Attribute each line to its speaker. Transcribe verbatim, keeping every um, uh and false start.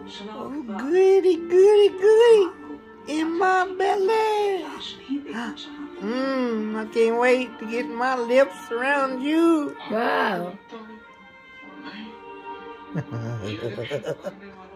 Speaker 1: Oh, goody, goody, goody. In my belly. Mmm, I can't wait to get my lips around you.
Speaker 2: Wow.